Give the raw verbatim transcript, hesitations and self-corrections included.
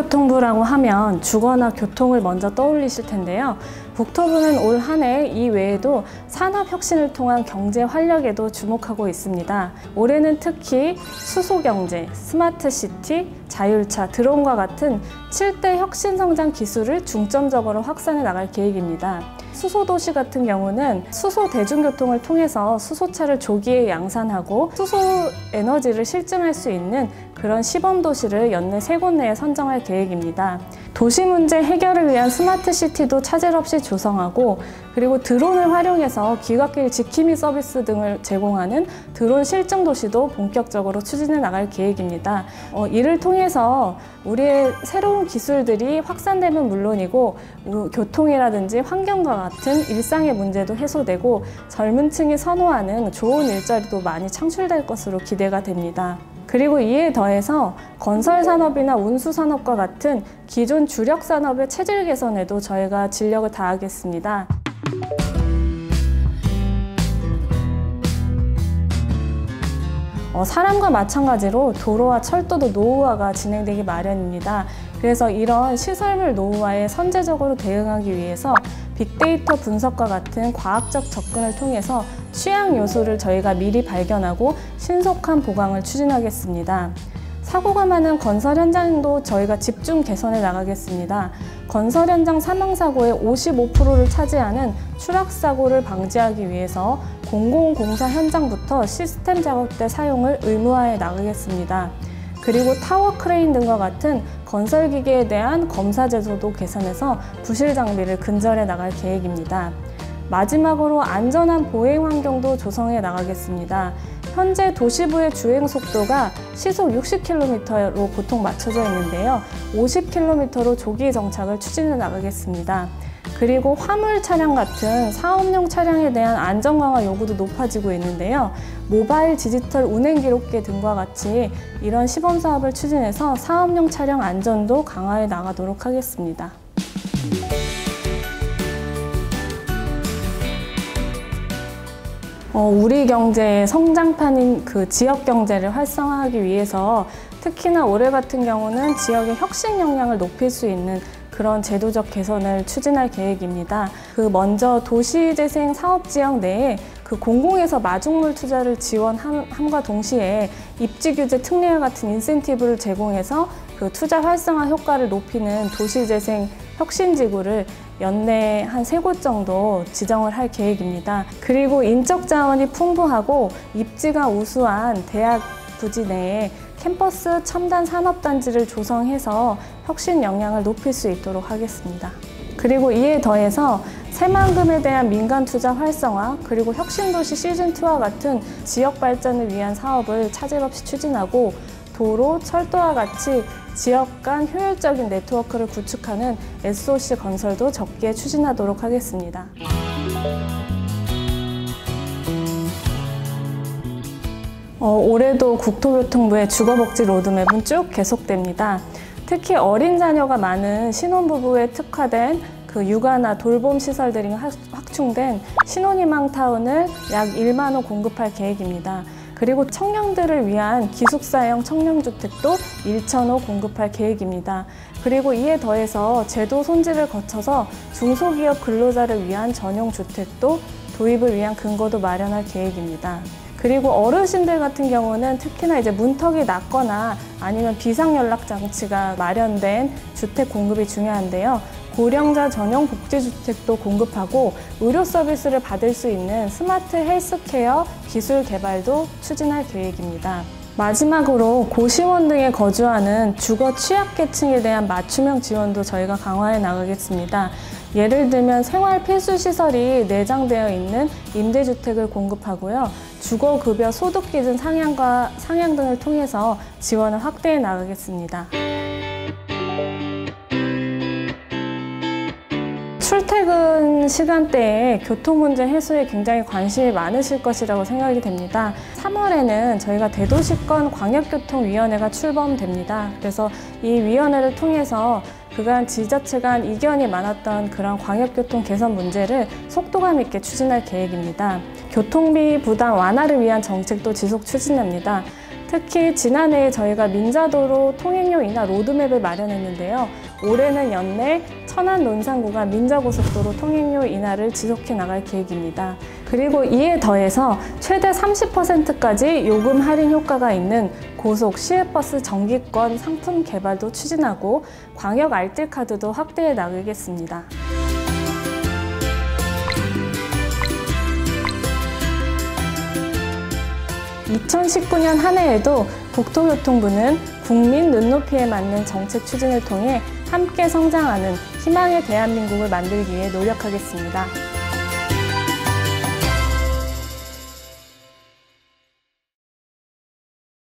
국토교통부라고 하면 주거나 교통을 먼저 떠올리실 텐데요. 국토부는 올 한 해 이 외에도 산업혁신을 통한 경제 활력에도 주목하고 있습니다. 올해는 특히 수소경제, 스마트시티, 자율차, 드론과 같은 칠 대 혁신성장 기술을 중점적으로 확산해 나갈 계획입니다. 수소도시 같은 경우는 수소 대중교통을 통해서 수소차를 조기에 양산하고 수소 에너지를 실증할 수 있는 그런 시범도시를 연내 세 곳 내에 선정할 계획입니다. 도시 문제 해결을 위한 스마트시티도 차질 없이 조성하고, 그리고 드론을 활용해서 귀갓길 지킴이 서비스 등을 제공하는 드론 실증 도시도 본격적으로 추진해 나갈 계획입니다. 어, 이를 통해서 우리의 새로운 기술들이 확산되면 물론이고 교통이라든지 환경과 같은 일상의 문제도 해소되고 젊은 층이 선호하는 좋은 일자리도 많이 창출될 것으로 기대가 됩니다. 그리고 이에 더해서 건설산업이나 운수산업과 같은 기존 주력 산업의 체질 개선에도 저희가 진력을 다하겠습니다. 어, 사람과 마찬가지로 도로와 철도도 노후화가 진행되기 마련입니다. 그래서 이런 시설물 노후화에 선제적으로 대응하기 위해서 빅데이터 분석과 같은 과학적 접근을 통해서 취약 요소를 저희가 미리 발견하고 신속한 보강을 추진하겠습니다. 사고가 많은 건설 현장도 저희가 집중 개선해 나가겠습니다. 건설 현장 사망사고의 오십오 퍼센트를 차지하는 추락사고를 방지하기 위해서 공공공사 현장부터 시스템 작업대 사용을 의무화해 나가겠습니다. 그리고 타워 크레인 등과 같은 건설기계에 대한 검사 제도도 개선해서 부실 장비를 근절해 나갈 계획입니다. 마지막으로 안전한 보행 환경도 조성해 나가겠습니다. 현재 도시부의 주행 속도가 시속 육십 킬로미터로 보통 맞춰져 있는데요. 오십 킬로미터로 조기 정착을 추진해 나가겠습니다. 그리고 화물 차량 같은 사업용 차량에 대한 안전 강화 요구도 높아지고 있는데요. 모바일 디지털 운행 기록계 등과 같이 이런 시범 사업을 추진해서 사업용 차량 안전도 강화해 나가도록 하겠습니다. 어, 우리 경제의 성장판인 그 지역 경제를 활성화하기 위해서 특히나 올해 같은 경우는 지역의 혁신 역량을 높일 수 있는 그런 제도적 개선을 추진할 계획입니다. 그 먼저 도시재생 사업지역 내에 그 공공에서 마중물 투자를 지원함과 동시에 입지규제 특례와 같은 인센티브를 제공해서 그 투자 활성화 효과를 높이는 도시재생 혁신지구를 연내 한 세 곳 정도 지정을 할 계획입니다. 그리고 인적 자원이 풍부하고 입지가 우수한 대학 부지 내에 캠퍼스 첨단 산업단지를 조성해서 혁신 역량을 높일 수 있도록 하겠습니다. 그리고 이에 더해서 새만금에 대한 민간 투자 활성화, 그리고 혁신도시 시즌이와 같은 지역 발전을 위한 사업을 차질 없이 추진하고, 도로, 철도와 같이 지역 간 효율적인 네트워크를 구축하는 에스오씨 건설도 적기에 추진하도록 하겠습니다. 어, 올해도 국토교통부의 주거복지 로드맵은 쭉 계속됩니다. 특히 어린 자녀가 많은 신혼부부에 특화된 그 육아나 돌봄 시설들이 확충된 신혼희망타운을 약 일만 호 공급할 계획입니다. 그리고 청년들을 위한 기숙사형 청년주택도 천 호 공급할 계획입니다. 그리고 이에 더해서 제도 손질을 거쳐서 중소기업 근로자를 위한 전용 주택도 도입을 위한 근거도 마련할 계획입니다. 그리고 어르신들 같은 경우는 특히나 이제 문턱이 낮거나 아니면 비상연락 장치가 마련된 주택 공급이 중요한데요. 고령자 전용 복지주택도 공급하고 의료 서비스를 받을 수 있는 스마트 헬스케어 기술 개발도 추진할 계획입니다. 마지막으로 고시원 등에 거주하는 주거 취약계층에 대한 맞춤형 지원도 저희가 강화해 나가겠습니다. 예를 들면 생활 필수시설이 내장되어 있는 임대주택을 공급하고요. 주거급여 소득기준 상향과 상향 등을 통해서 지원을 확대해 나가겠습니다. 출퇴근 시간대에 교통 문제 해소에 굉장히 관심이 많으실 것이라고 생각이 됩니다. 삼월에는 저희가 대도시권 광역교통위원회가 출범됩니다. 그래서 이 위원회를 통해서 그간 지자체 간 이견이 많았던 그런 광역교통 개선 문제를 속도감 있게 추진할 계획입니다. 교통비 부담 완화를 위한 정책도 지속 추진합니다. 특히 지난해에 저희가 민자도로 통행료 인하 로드맵을 마련했는데요. 올해는 연내 천안 논산 구간 민자고속도로 통행료 인하를 지속해 나갈 계획입니다. 그리고 이에 더해서 최대 삼십 퍼센트까지 요금 할인 효과가 있는 고속 시외버스 정기권 상품 개발도 추진하고 광역 알뜰카드도 확대해 나가겠습니다. 이천십구 년 한 해에도 국토교통부는 국민 눈높이에 맞는 정책 추진을 통해 함께 성장하는 희망의 대한민국을 만들기 위해 노력하겠습니다.